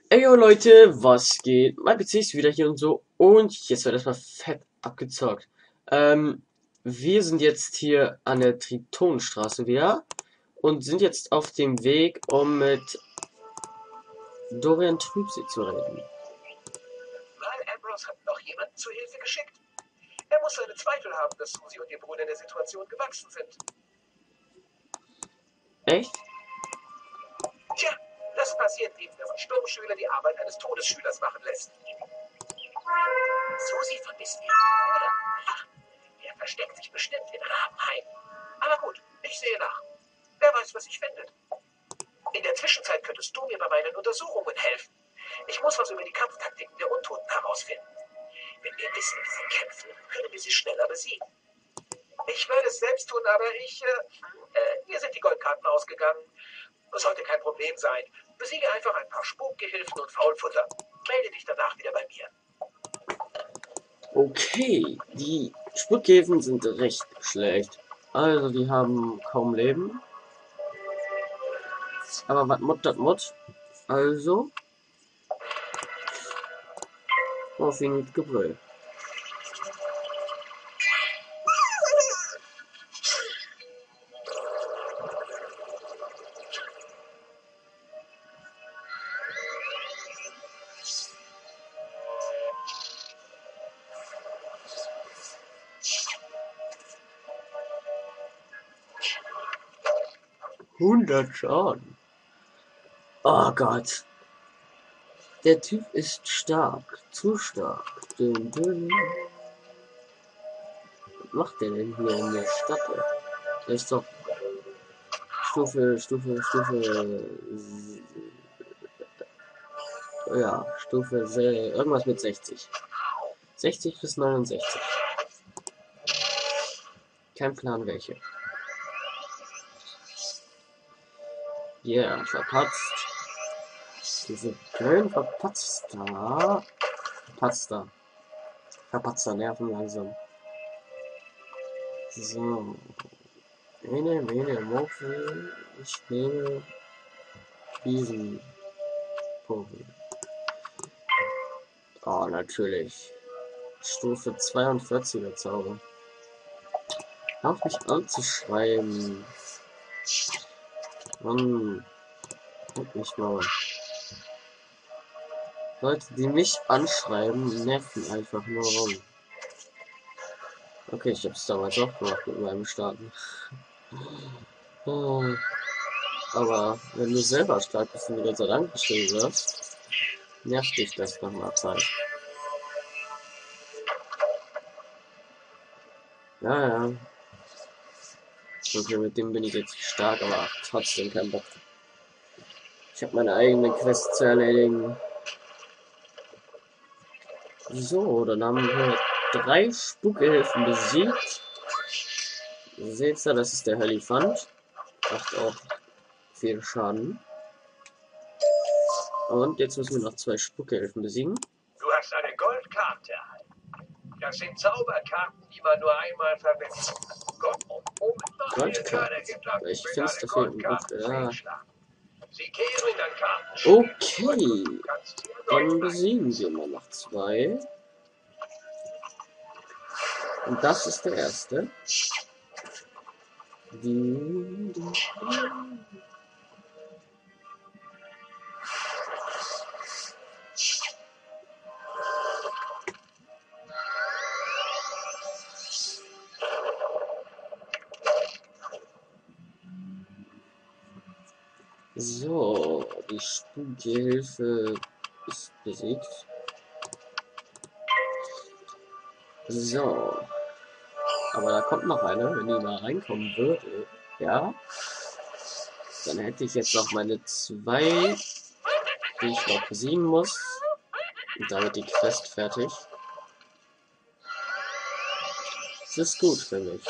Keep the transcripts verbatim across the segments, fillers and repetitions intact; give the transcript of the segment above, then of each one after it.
Ey yo Leute, was geht? Mein P C ist wieder hier und so und jetzt wird erstmal fett abgezockt. Ähm, wir sind jetzt hier an der Tritonenstraße wieder und sind jetzt auf dem Weg, um mit Dorian Trübsee zu reden. Mal Ambrose hat noch jemanden zur Hilfe geschickt. Er muss seine Zweifel haben, dass Susi und ihr Bruder der Situation gewachsen sind. Echt? Tja, das passiert eben, wenn man Sturmschüler die Arbeit eines Todesschülers machen lässt. Susi vermisst ihren Bruder. Ach, er versteckt sich bestimmt in Rabenheim. Aber gut, ich sehe nach. Wer weiß, was sich findet. In der Zwischenzeit könntest du mir bei meinen Untersuchungen helfen. Ich muss was über die Kampftaktiken der Untoten herausfinden. Wenn wir wissen, wie sie kämpfen, können wir sie schneller besiegen. Ich würde es selbst tun, aber ich... Äh, äh, mir sind die Goldkarten ausgegangen. Das sollte kein Problem sein. Besiege einfach ein paar Spukgehilfen und Faulfutter. Melde dich danach wieder bei mir. Okay, die Spuckhäfen sind recht schlecht. Also die haben kaum Leben. Aber was Mod dat Mod? Also auf ihn mit Gebrüll. hundert Schaden. Oh Gott. Der Typ ist stark. Zu stark. Dün, dün. Was macht der denn hier in der Stadt? Der ist doch Stufe, Stufe, Stufe. Ja, Stufe irgendwas mit sechzig. sechzig bis neunundsechzig. Kein Plan welche. Ja, yeah, verpatzt. Diese Brillen verpatzt da. Verpatzt da. Verpatzt da, Nerven langsam. So. Eine, eine, Morphe. Ich nehme diesen Vogel. Oh, natürlich. Stufe zweiundvierziger Zauber. Auf mich anzuschreiben. Mann. Guck mich mal. Leute, die mich anschreiben, nerven einfach nur rum. Okay, ich hab's damals auch gemacht mit meinem Starten. Oh. Aber wenn du selber stark bist und die ganze Zeit angeschrieben wirst, nervt dich das nach einer Zeit. Ja, ja. Okay, mit dem bin ich jetzt stark, aber trotzdem kein Bock. Ich habe meine eigene Quest zu erledigen. So, dann haben wir drei Spukgehilfen besiegt. Seht ihr, das ist der Helifant. Macht auch viel Schaden. Und jetzt müssen wir noch zwei Spukgehilfen besiegen. Du hast eine Goldkarte erhalten. Das sind Zauberkarten, die man nur einmal verwendet. Gott, um, um Goldkarte. Ich finde es dafür gut. Ja. Sie kehren dann Karten. Okay. Dann besiegen wir mal noch zwei. Und das ist der erste. Die, die, die. So, die Spukgehilfe ist besiegt. So. Aber da kommt noch eine, wenn die mal reinkommen würde. Ja. Dann hätte ich jetzt noch meine zwei, die ich noch besiegen muss. Und damit die Quest fertig. Das ist gut für mich.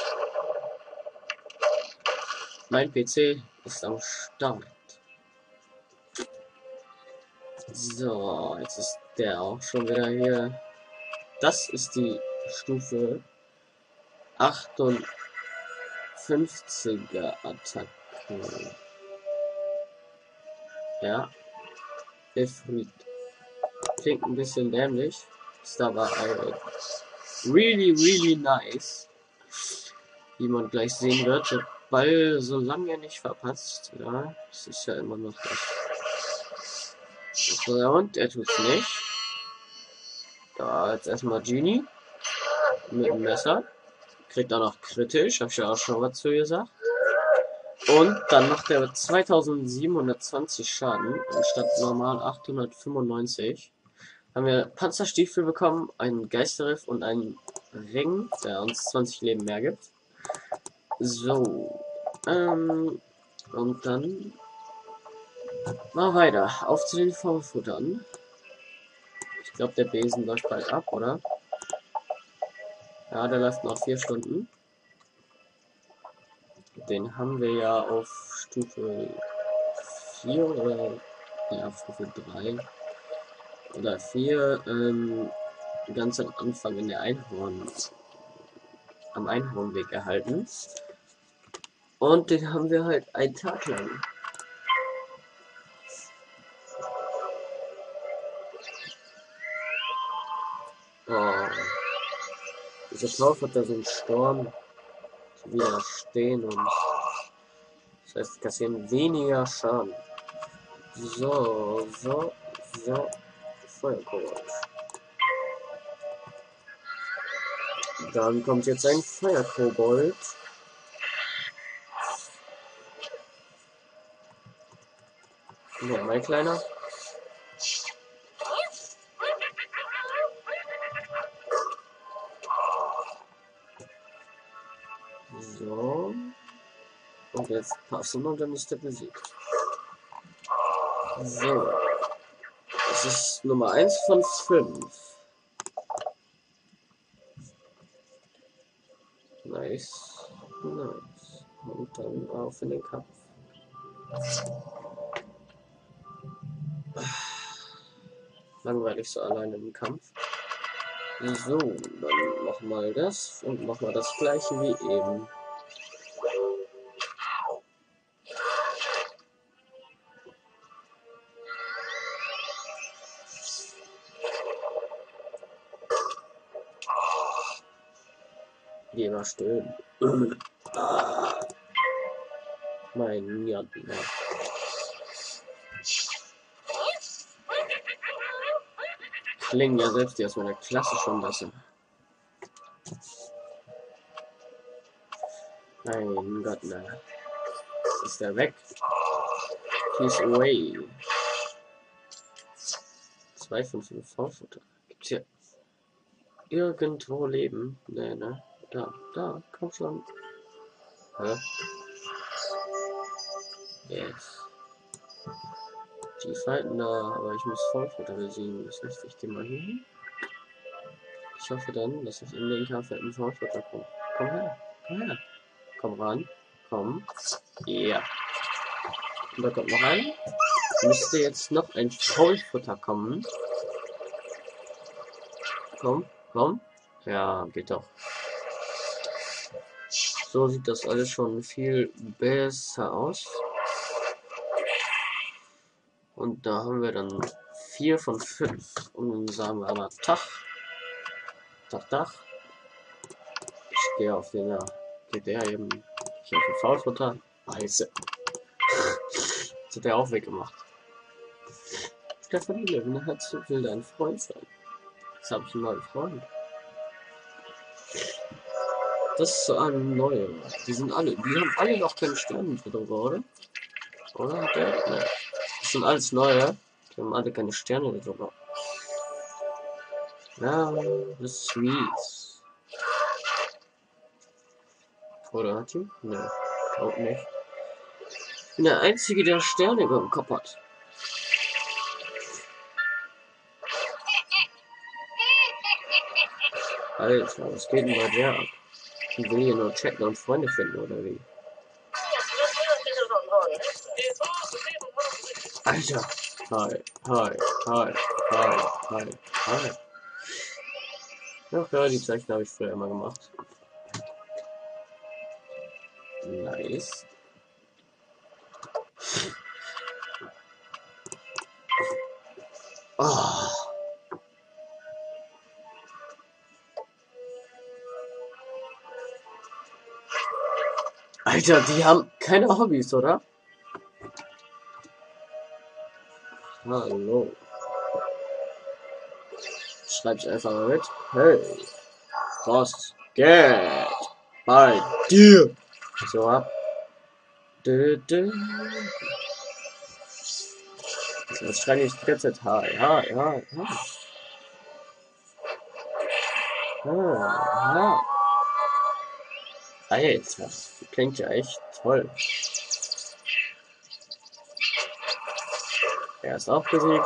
Mein P C ist am Start. So, jetzt ist der auch schon wieder hier. Das ist die Stufe achtundfünfziger Attacke. Ja. Ifrit klingt ein bisschen dämlich. Ist aber äh, really, really nice. Wie man gleich sehen wird. Der Ball, solange er nicht verpasst. Ja, das ist ja immer noch das. So, und er tut's nicht. Da jetzt erstmal Genie. Mit dem Messer. Kriegt auch noch kritisch. Hab ich ja auch schon was zu gesagt. Und dann macht er zweitausendsiebenhundertzwanzig Schaden. Anstatt normal achthundertfünfundneunzig. Haben wir Panzerstiefel bekommen, einen Geisterriff und einen Ring, der uns zwanzig Leben mehr gibt. So. Ähm, und dann mal weiter. Auf zu den Vorfuttern. Ich glaube, der Besen läuft bald ab, oder? Ja, der läuft noch vier Stunden. Den haben wir ja auf Stufe vier oder ja, auf Stufe drei oder vier ähm, ganz am Anfang in der Einhorn am Einhornweg erhalten. Und den haben wir halt einen Tag lang. Oh. Dieser Kauf hat da so einen Sturm zu widerstehen und das heißt, wir kassieren weniger Schaden. So, so, so. Feuerkobold. Dann kommt jetzt ein Feuerkobold. Ja, mein Kleiner. So. Und jetzt passen und dann ist der besiegt. So. Das ist Nummer eins von fünf. Nice. Nice. Und dann auf in den Kampf. Langweilig so alleine im Kampf. So, dann nochmal das und nochmal das gleiche wie eben. Geh mal stöhnen. Mein Gott. Klingen ja selbst die aus meiner Klasse schon besser. Mein Gott, na. Jetzt ist der weg. He's away. Zwei von fünf Vorfutter. Gibt's hier irgendwo Leben? Nee, ne? Da, da, komm schon. Hä? Yes. Die fighten da, aber ich muss Vollfutter besiegen. Das heißt, ich gehe mal hier hin. Ich hoffe dann, dass ich in den Kampf mit dem Vollfutter komme. Komm her, komm her. Komm ran. Komm. Ja. Yeah. Und da kommt noch ein. Müsste jetzt noch ein Vollfutter kommen. Komm, komm. Ja, geht doch. So sieht das alles schon viel besser aus. Und da haben wir dann vier von fünf. Und dann sagen wir aber Tag. Tag, Tag. Ich gehe auf den, ja, geht der eben. Ich habe Faulfutter. Scheiße. Das hat er auch weggemacht. Stefan Löwen hat so will dein Freund sein. Jetzt habe ich einen neuen Freund. Das ist so eine neue. Die sind alle, die haben alle noch keine Sterne drüber, oder? Oder hat der? Ne. Das sind alles neue. Die haben alle keine Sterne drüber. Ja, das ist mies. Oder hat die? Ne, auch nicht. Ich bin der Einzige, der Sterne über dem Kopf hat. Alter, was geht denn bei der ab? Ich will hier nur chatten und Freunde finden, oder wie? Alter! Hi, hi, hi, hi, hi, hi. Ach ja, die Zeichen habe ich früher immer gemacht. Nice. Oh, Alter, die haben keine Hobbys, oder? Hallo. Schreib's einfach mal mit. Hey, was geht bei dir? So ab. Dö, dö. Das schreibe ich die ganze Zeit. Ha, ja, ja, ja. Ah, ja. Alter, das klingt ja echt toll. Er ist auch besiegt.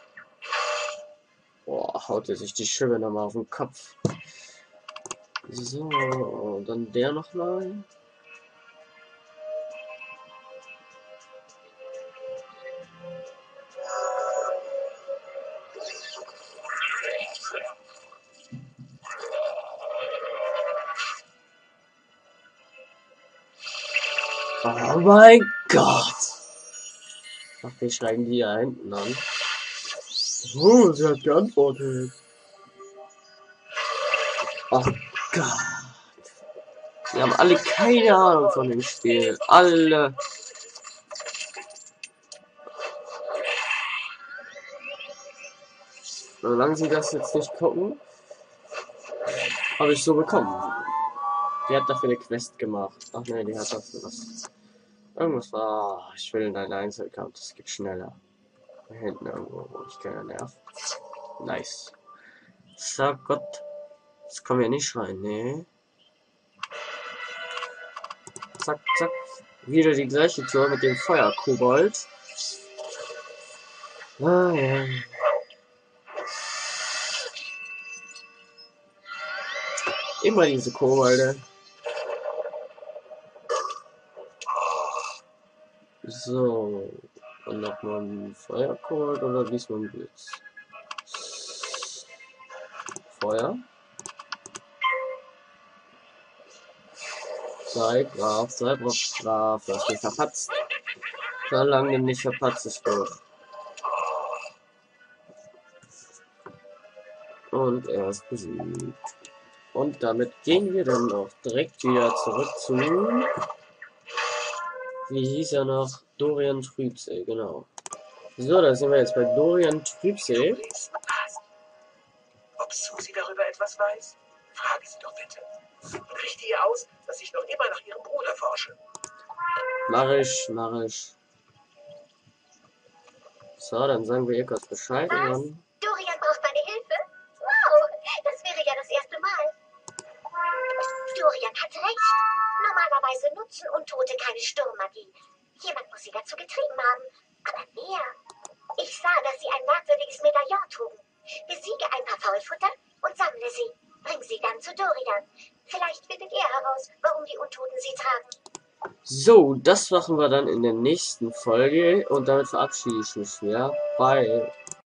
Boah, haut er sich die Schippe nochmal auf den Kopf. So, und dann der nochmal. Oh mein Gott! Ach, wir schreiben die da hinten an. Oh, sie hat geantwortet. Oh Gott. Die haben alle keine Ahnung von dem Spiel. Alle. Solange sie das jetzt nicht gucken, habe ich so bekommen. Die hat dafür eine Quest gemacht. Ach ne, die hat dafür was. Irgendwas war. Ich will in deinen Einzelaccount, das geht schneller. Da hinten irgendwo, wo ich keiner nerv. Nice. So Gott. Jetzt kommen wir nicht rein, ne? Zack, zack. Wieder die gleiche Tour mit dem Feuerkobold. Ah, ja. Immer diese Kobolde. So. Und nochmal ein Feuerkobold oder diesmal ein Blitz? Feuer. Sei brav, sei brav, brav. Du hast mich verpatzt. Solange du nicht verpatzt ist gut. Und er ist besiegt. Und damit gehen wir dann auch direkt wieder zurück zu. Wie hieß er noch? Dorian Trübsee, genau. So, da sind wir jetzt bei Dorian Trübsee. Ob Susi darüber etwas weiß? Frage sie doch bitte. Und richte ihr aus, dass ich noch immer nach ihrem Bruder forsche. Mach ich, mach ich. So, dann sagen wir ihr kurz Bescheid. Was? Und dann Dorian braucht meine Hilfe? Wow, das wäre ja das erste Mal. Dorian hat recht. Normalerweise nutzen Untote keine Sturmmagie. Jemand muss sie dazu getrieben haben. Aber wer? Ich sah, dass sie ein merkwürdiges Medaillon trugen. Besiege ein paar Faulfutter und sammle sie. Bring sie dann zu Dorian. Vielleicht findet er heraus, warum die Untoten sie tragen. so, das machen wir dann in der nächsten Folge. Und damit verabschiede ich mich wieder. Bye.